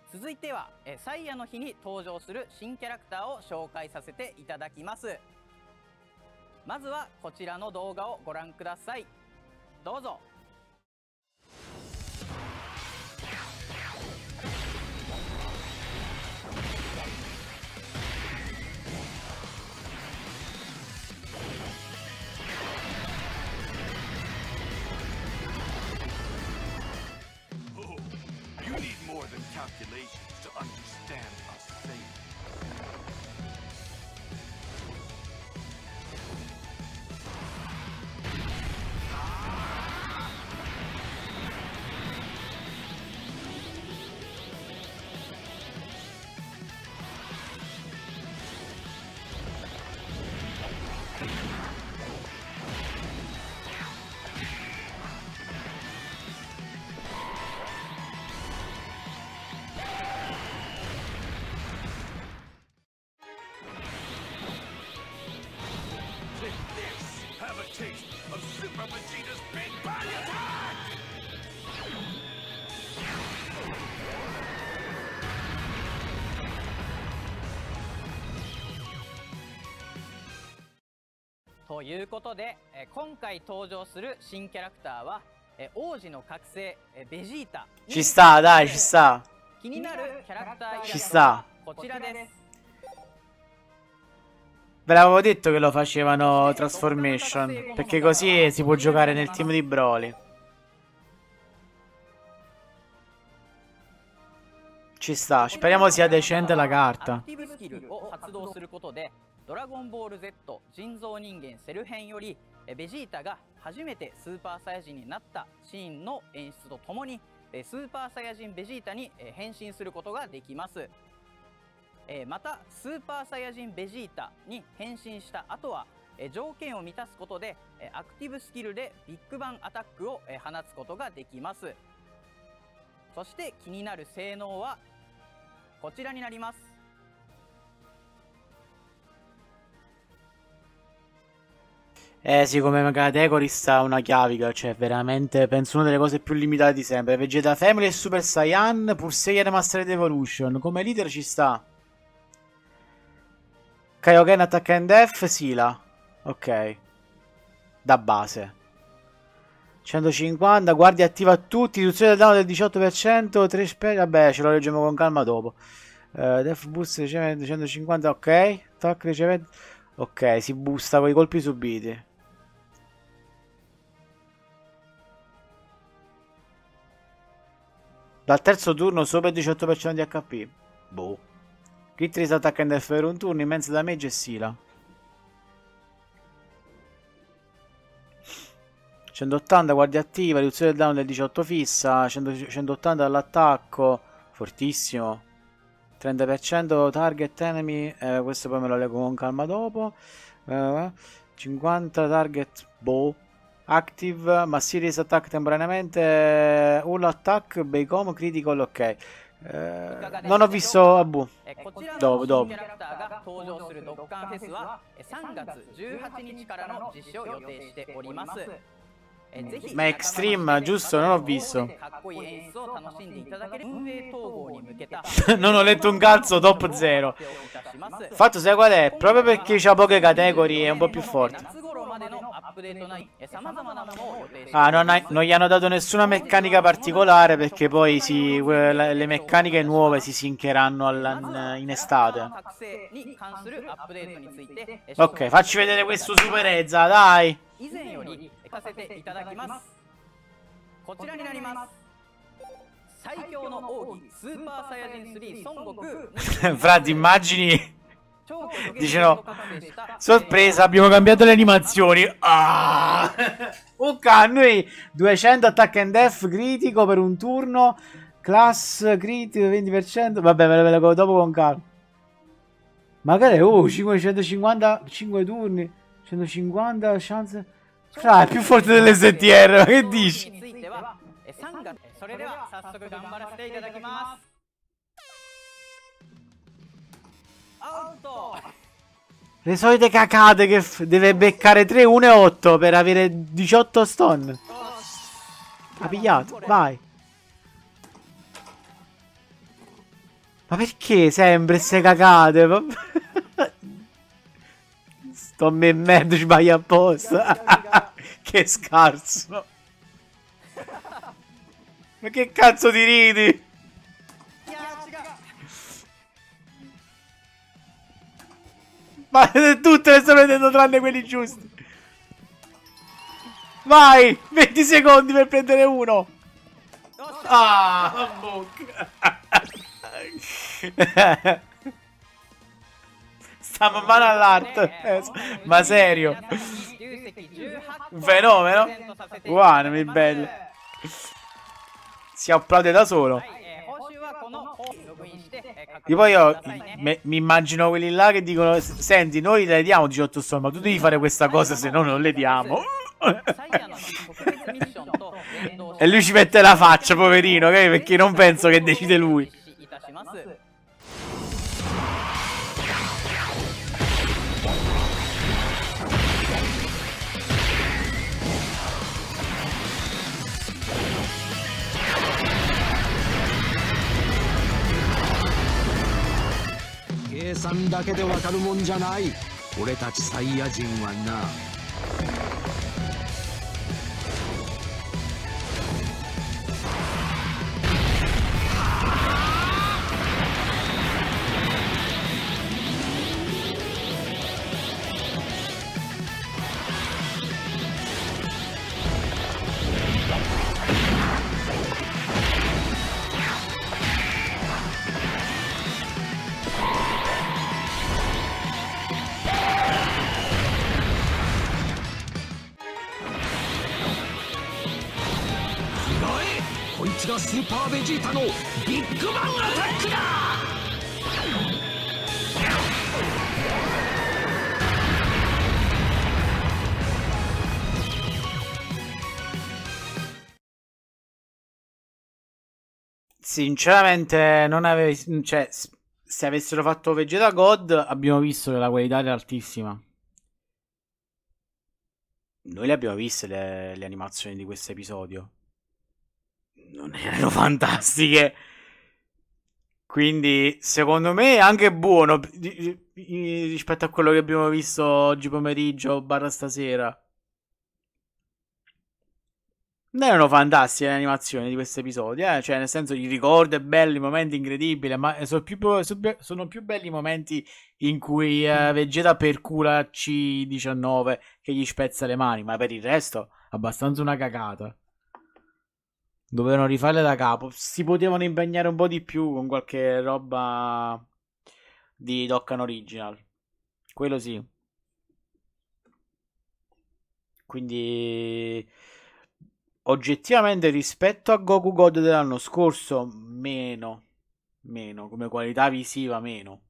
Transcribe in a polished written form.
続いてはサイヤの日に登場する新キャラクターを紹介させていただきます。まずはこちらの動画をご覧ください。どうぞ。 You need more than calculations to understand us Saiyans. Have a taste of Super Vegeta's Big Body Attack! ということで、今回登場する新キャラクターは、王子の覚醒ベジータ。 Ci sta, dai, ci sta. 気になるキャラクターイラ Ci ストは sta. こちらです。 Ve l'avevo detto che lo facevano Transformation, perché così si può giocare nel team di Broly. Ci sta, speriamo sia decente la ア carta. クティブスキルを発動することでドラゴンボール Z 人造人間セル編よりベジータが初めてスーパーサイヤ人になったシーンの演出とともにスーパーサイヤ人ベジータに変身することができます。またスーパーサイヤ人ベジータに変身した後は条件を満たすことでアクティブスキルでビッグバンアタックを放つことができます。そして気になる性能はこちらになります。 Sì, come category sta una chiavica, cioè veramente penso una delle cose più limitate di sempre. Vegeta Family e Super Saiyan, pur Saiyan Remastered Evolution, come leader ci sta. Kaioken Attack and Death, Sila. Ok. Da base. 150, guardia attiva a tutti, riduzione del danno del 18%, 3 spell, vabbè ce lo leggiamo con calma dopo. Death Boost riceve 150, ok. Attack riceve... Ok, si boosta con i colpi subiti. Dal terzo turno sopra il 18% di HP. Boh. Crit Raise Attack and Death per un turno, immense damage e Sila. 180 guardia attiva, riduzione del danno del 18 fissa, 180 dall'attacco, fortissimo. 30% target enemy, questo poi me lo leggo con calma dopo. 50 target, boh. Active, ma Series attack temporaneamente, all attack, Beicom, critical, ok. Non ho visto Abu. Dopo, dopo. Ma Extreme, giusto? Non ho visto. Non ho letto un cazzo, top 0. Fatto sai qual è? Proprio perché c'ha poche categorie è un po' più forte. Ah, non gli hanno dato nessuna meccanica particolare perché poi le meccaniche nuove si sincheranno in estate. Ok, facci vedere questo Super Ezza, dai. Frati, immagini. Dicono sorpresa, abbiamo cambiato le animazioni. Ah! Ok, noi 200 attack and death critico per un turno. Class critico 20%. Vabbè, ve lo leggo dopo con calma. Magari 550 5 turni 150 chance. Fra, è più forte dell'STR, ma che dici? Le solite cacate che deve beccare 3, 1 e 8 per avere 18 stun. Ha pigliato, vai. Ma perché sempre ste cagate? Sto me merda, sbaglia apposta. Che scarso. Ma che cazzo ti ridi? Ma tutte le sto vedendo tranne quelli giusti. Vai! 20 secondi per prendere uno. Ah, bocca. Stiamo male all'arte. Ma serio? Un fenomeno? Guarda, mi bello. Si applaude da solo. E poi io mi immagino quelli là che dicono: senti, noi le diamo 18 soldi, ma tu devi fare questa cosa, se no non le diamo. E lui ci mette la faccia, poverino, okay? Perché non penso che decide lui. Sanだけでわかるもんじゃない。俺たちサイヤ人はな。こいつがスーパーベジータのビッグバンアタックだ。 Sinceramente non avevi, cioè, se avessero fatto Vegeta God abbiamo visto che la qualità era altissima. Noi le abbiamo viste le animazioni di questo episodio. Non erano fantastiche. Quindi secondo me è anche buono rispetto a quello che abbiamo visto oggi pomeriggio barra stasera. Non erano fantastiche le animazioni di questo episodio, cioè nel senso il ricordo è bello, i momenti incredibili, ma sono più belli i momenti in cui Vegeta percula C19 che gli spezza le mani, ma per il resto abbastanza una cagata. Dovevano rifarle da capo. Si potevano impegnare un po' di più con qualche roba di Dokkan Original. Quello sì. Quindi oggettivamente rispetto a Goku God dell'anno scorso, meno. Come qualità visiva, meno.